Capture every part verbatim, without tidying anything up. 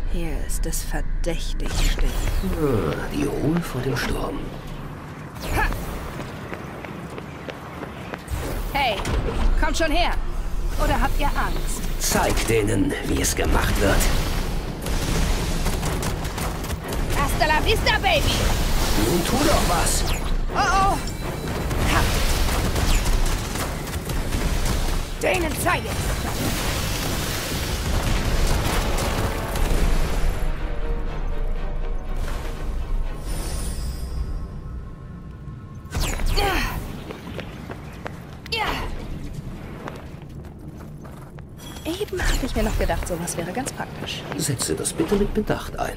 Hier ist es verdächtig still. Ah, die Ruhe vor dem Sturm. Ha! Hey, kommt schon her. Oder habt ihr Angst? Zeig denen, wie es gemacht wird. Hasta la vista, Baby! Nun tu doch was. Oh oh! Denen zeige ich! Eben habe ich mir noch gedacht, sowas wäre ganz praktisch. Setze das bitte mit Bedacht ein.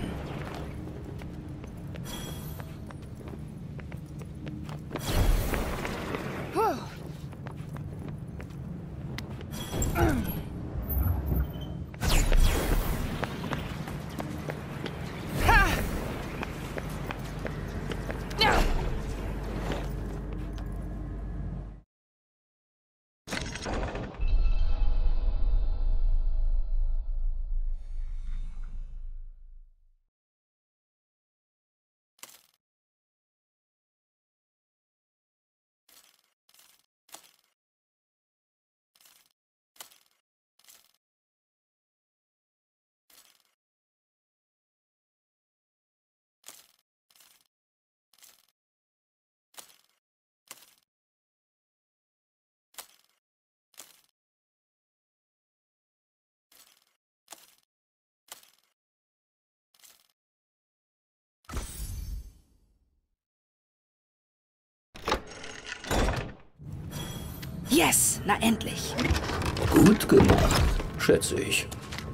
Yes, na endlich. Gut gemacht, schätze ich.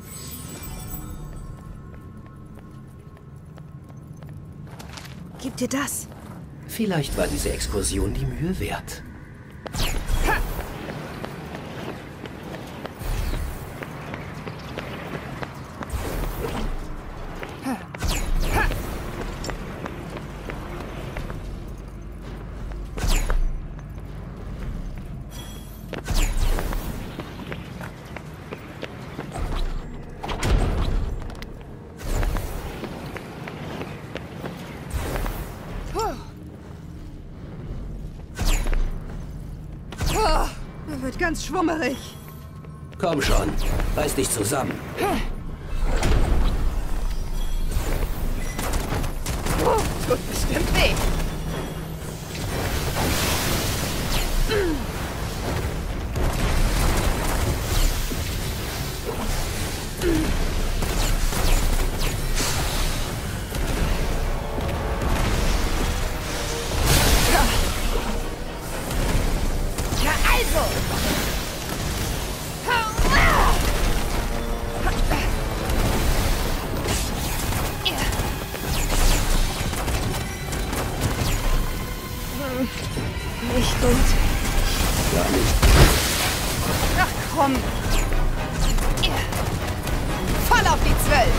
Gib dir das. Vielleicht war diese Exkursion die Mühe wert. Ha! Ha! Ha! Er wird ganz schwummerig. Komm schon, reiß dich zusammen. Oh, tut bestimmt weh. Nicht gut. Gar nicht. Ach komm. Voll auf die Zwölf.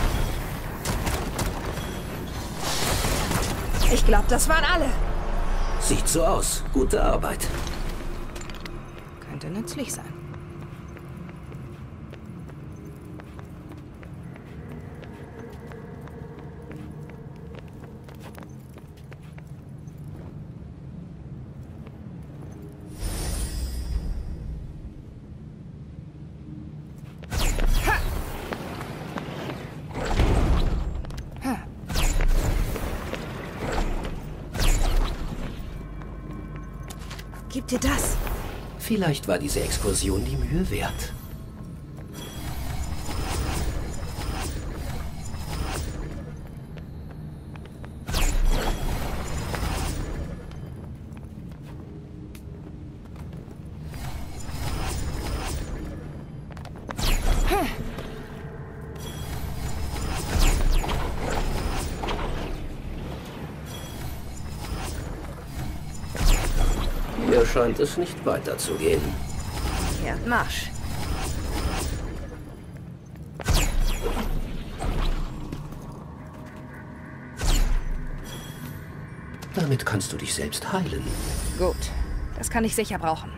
Ich glaube, das waren alle. Sieht so aus. Gute Arbeit. Könnte nützlich sein. Gib dir das. Vielleicht war diese Exkursion die Mühe wert. Hier scheint es nicht weiterzugehen. Kehrt Marsch. Damit kannst du dich selbst heilen. Gut, das kann ich sicher brauchen.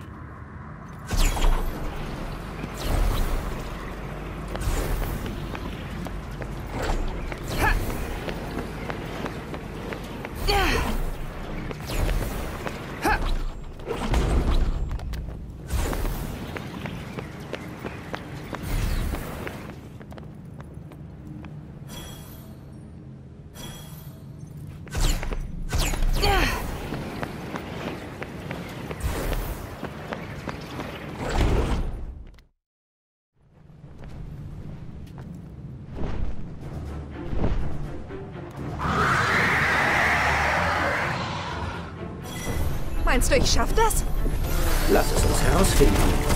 Meinst du, ich schaff das? Lass es uns herausfinden.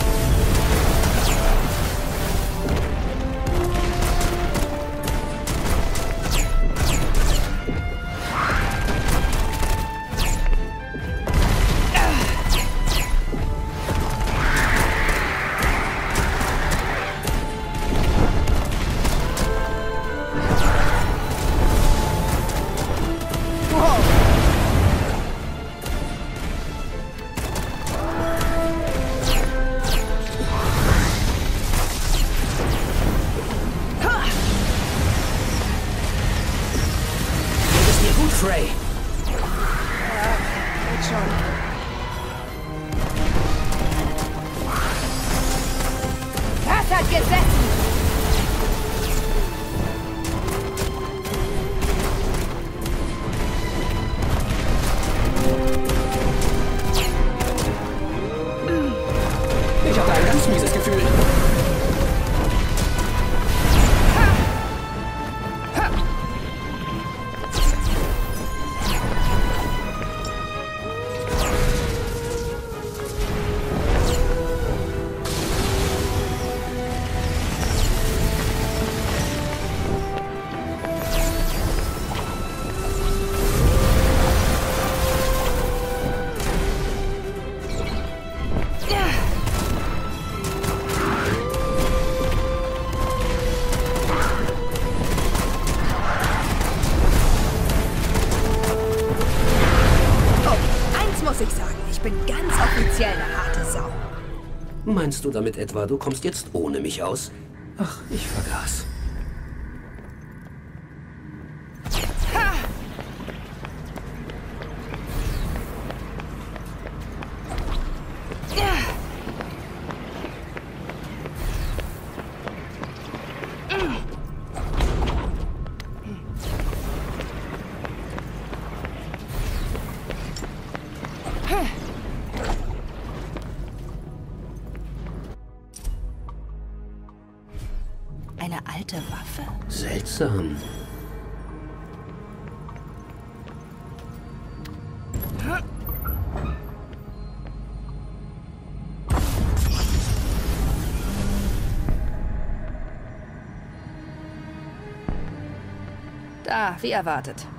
Frey. Ja, geht schon. Das hat gesessen! Ich habe ein ganz mieses Gefühl. Muss ich sagen, ich bin ganz offiziell eine harte Sau. Meinst du damit etwa, du kommst jetzt ohne mich aus? Ach, ich vergaß. Eine alte Waffe. Seltsam. Da, wie erwartet.